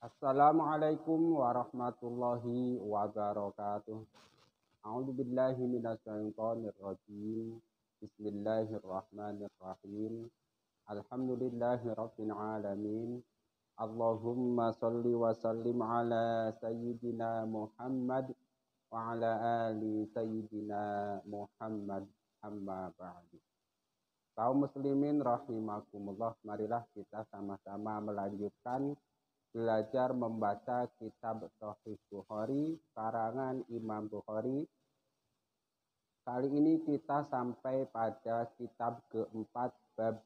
Assalamualaikum warahmatullahi wabarakatuh. A'udzu billahi minasyaitonir rajim. Bismillahirrahmanirrahim. Alhamdulillahi rabbil alamin. Allahumma shalli wa sallim ala sayyidina Muhammad wa ala ali sayyidina Muhammad amma ba'du. Kaum muslimin rahimakumullah, marilah kita sama-sama melanjutkan belajar membaca kitab Sahih Bukhari karangan Imam Bukhari. Kali ini kita sampai pada kitab keempat, bab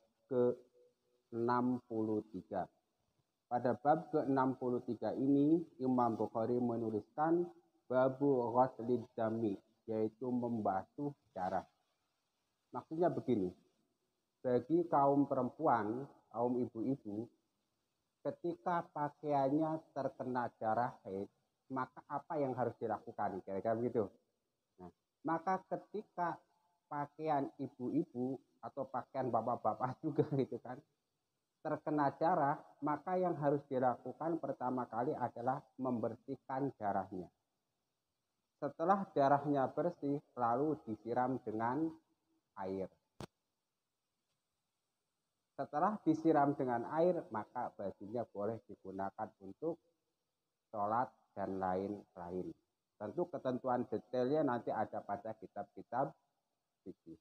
ke-63. Pada bab ke-63 ini Imam Bukhari menuliskan babu ghuslid dami, yaitu membasuh darah. Maksudnya begini, bagi kaum perempuan, kaum ibu-ibu, ketika pakaiannya terkena darah haid, maka apa yang harus dilakukan? Kira-kira begitu. Nah, maka ketika pakaian ibu-ibu atau pakaian bapak-bapak juga gitu kan, terkena darah, maka yang harus dilakukan pertama kali adalah membersihkan darahnya. Setelah darahnya bersih, lalu disiram dengan air. Setelah disiram dengan air, maka bajunya boleh digunakan untuk sholat dan lain-lain. Tentu ketentuan detailnya nanti ada pada kitab-kitab fikih.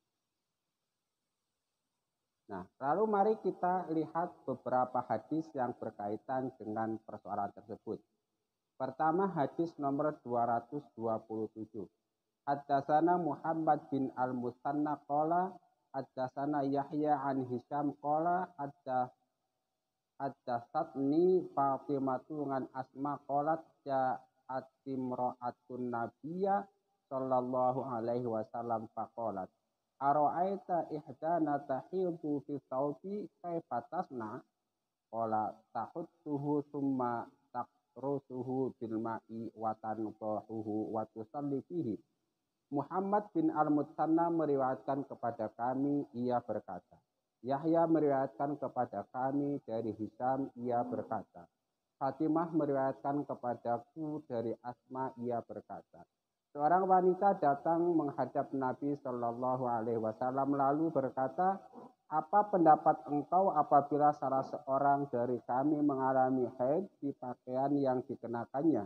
Nah, lalu mari kita lihat beberapa hadis yang berkaitan dengan persoalan tersebut. Pertama, hadis nomor 227. Haddatsana Muhammad bin al-Musanna qala haddatsana Yahya an Hisham qala haddatsatni Fatimatu ngan Asma qalat ja'at imra'atun nabiyya sallallahu alaihi wasallam faqalat ara'aita ihdana tahidu fi thawbi kaifa tasna qala tahuttuhu summa taqrusuhu bil ma'i wa tanbahuhu wa tusalli fihi. Muhammad bin al-Musanna meriwayatkan kepada kami, ia berkata. Yahya meriwayatkan kepada kami dari Hisham, ia berkata. Fatimah meriwayatkan kepadaku dari Asma, ia berkata. Seorang wanita datang menghadap Nabi Shallallahu Alaihi Wasallam lalu berkata, apa pendapat engkau apabila salah seorang dari kami mengalami haid di pakaian yang dikenakannya?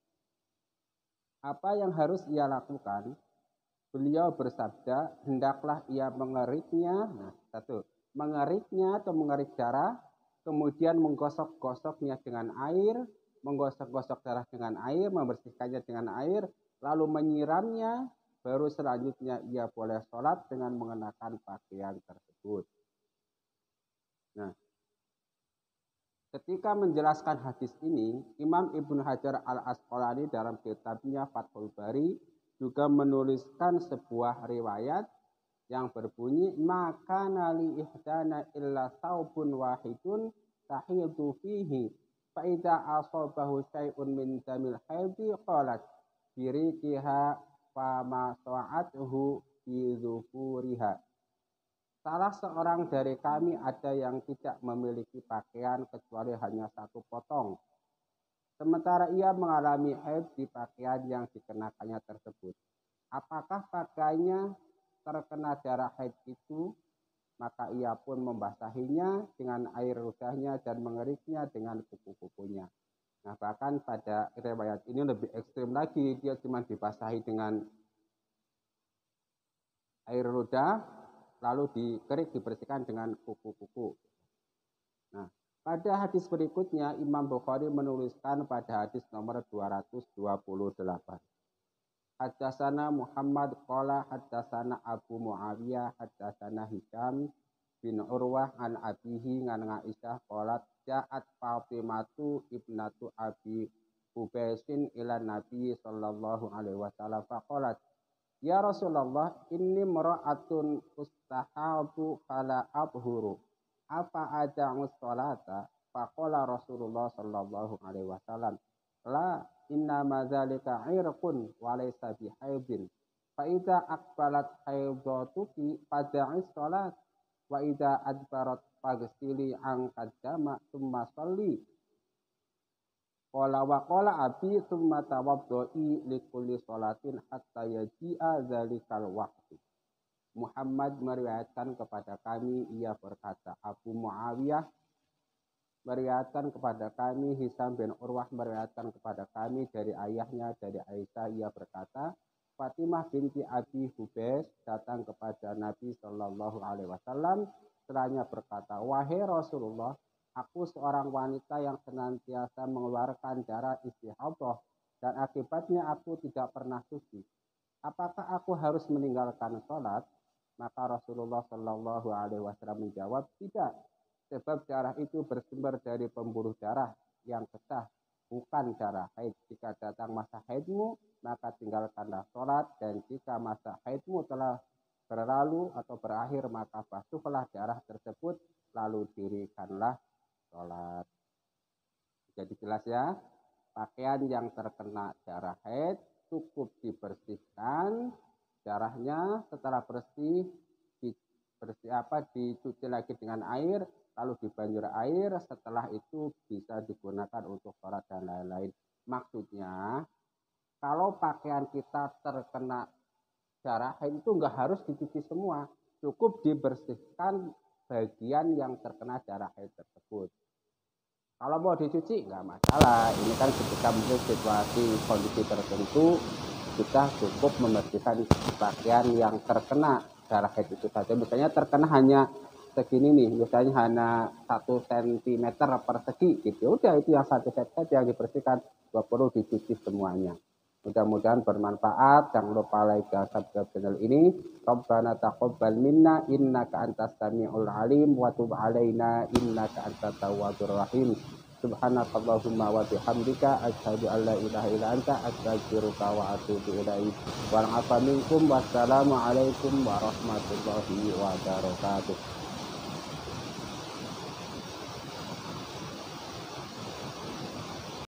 Apa yang harus ia lakukan? Beliau bersabda, hendaklah ia mengeriknya, mengeriknya atau mengerik darah, kemudian menggosok-gosoknya dengan air, menggosok-gosok darah dengan air, membersihkannya dengan air, lalu menyiramnya, baru selanjutnya ia boleh sholat dengan mengenakan pakaian tersebut. Nah, ketika menjelaskan hadis ini, Imam Ibnu Hajar al-Asqalani dalam kitabnya Fathul Bari juga menuliskan sebuah riwayat yang berbunyi maka nali ihdana illa saubun wahidun tahidu fihi fa idza asabahu syai'un min damil haidi qalat birikiha fa ma sa'atuhu fi dzufuriha. Salah seorang dari kami ada yang tidak memiliki pakaian kecuali hanya satu potong. Sementara ia mengalami haid di pakaian yang dikenakannya tersebut. Apakah pakaiannya terkena darah haid itu? Maka ia pun membasahinya dengan air ludahnya dan mengeriknya dengan kuku-kukunya. Nah, bahkan pada riwayat ini lebih ekstrim lagi. Dia cuma dibasahi dengan air ludah, lalu dikerik, dibersihkan dengan kuku-kuku. Nah, pada hadis berikutnya, Imam Bukhari menuliskan pada hadis nomor 228. Haddatsana Muhammad qala haddatsana Abu Muawiyah haddatsana Hisham bin Urwah an abihi ngan Aisyah qalat ja'at Fatimatu ibnatu Abi Hubaisin ila Nabi sallallahu alaihi wasallam faqalat ya Rasulullah inni mar'atun ustahadu fala abhuru apa ada'us sholata faqala Rasulullah sallallahu alaihi wasallam la inna madzalika irqun wa laysa bihaidin fa idza aqbalat haidatuki fada'is sholat wa idza adbarat faghsili an qaddama tsumma sholli. Qala wa qala abi tsumma tawaddu'i li kulli sholatin hatta yaji'a dzalikal waqtu. Muhammad meriwayatkan kepada kami, ia berkata, Abu Muawiyah meriwayatkan kepada kami, Hisam bin Urwah meriwayatkan kepada kami dari ayahnya, dari Aisyah, ia berkata, Fatimah binti Abi Hubais datang kepada Nabi Shallallahu Alaihi Wasallam. Setelahnya berkata, wahai Rasulullah, aku seorang wanita yang senantiasa mengeluarkan darah istihadah dan akibatnya aku tidak pernah suci. Apakah aku harus meninggalkan sholat? Maka Rasulullah Shallallahu Alaihi Wasallam menjawab, tidak. Sebab darah itu bersumber dari pembuluh darah yang sah, bukan darah haid. Jika datang masa haidmu, maka tinggalkanlah sholat. Dan jika masa haidmu telah berlalu atau berakhir, maka basuhlah darah tersebut, lalu dirikanlah sholat. Jadi jelas ya, pakaian yang terkena darah haid cukup dibersihkan darahnya, setelah bersih dicuci lagi dengan air, lalu dibanjur air, setelah itu bisa digunakan untuk sholat dan lain-lain. Maksudnya kalau pakaian kita terkena darah haid itu enggak harus dicuci semua, cukup dibersihkan bagian yang terkena darah haid tersebut. Kalau mau dicuci enggak masalah, ini kan ketika mungkin situasi kondisi tertentu kita cukup membersihkan pakaian yang terkena darah haid itu saja. Misalnya terkena hanya segini nih, misalnya hanya 1 cm persegi gitu. Udah itu yang 1 cm yang dibersihkan, nggak perlu dicuci semuanya. Mudah-mudahan bermanfaat. Jangan lupa like dan subscribe channel ini. Rabbana taqabbal minna innaka antas samiul alim wa tub alaina innaka antat tawwabur rahim. Subhanakallahumma wa bihamdika asyhadu an la ilaha illa anta astaghfiruka wa atubu ilaik. Wal afa minkum wassalamu alaikum warahmatullahi wabarakatuh.